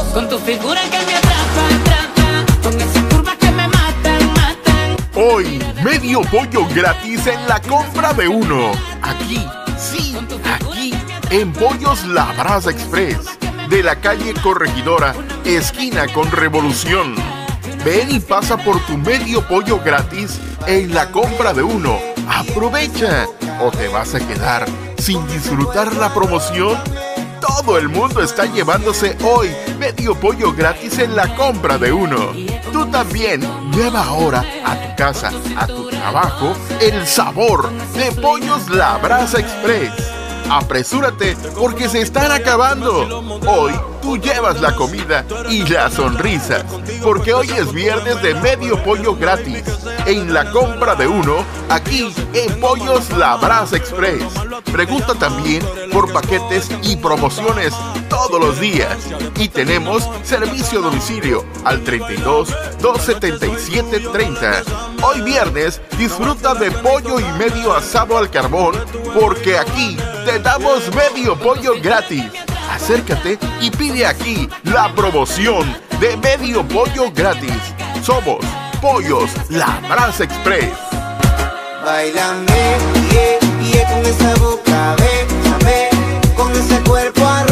Con tu figura que me atrapa, con esas curvas que me matan, matan. Hoy, medio pollo gratis en la compra de uno. Aquí, sí, aquí, en Pollos La Brasa Express, de la calle Corregidora, esquina con Revolución. Ven y pasa por tu medio pollo gratis en la compra de uno. ¡Aprovecha! ¿O te vas a quedar sin disfrutar la promoción? Todo el mundo está llevándose hoy medio pollo gratis en la compra de uno. Tú también lleva ahora a tu casa, a tu trabajo, el sabor de Pollos La Brasa Express. Apresúrate porque se están acabando. Hoy tú llevas la comida y las sonrisas, porque hoy es viernes de medio pollo gratis en la compra de uno, aquí en Pollos La Brasa Express. Pregunta también por paquetes y promociones todos los días. Y tenemos servicio a domicilio al 32 277 30. Hoy viernes disfruta de pollo y medio asado al carbón, porque aquí te damos medio pollo gratis. Acércate y pide aquí la promoción de medio pollo gratis. Somos Pollos La Brasa Express. Báilame, con esa boca, bésame, con ese cuerpo arriba.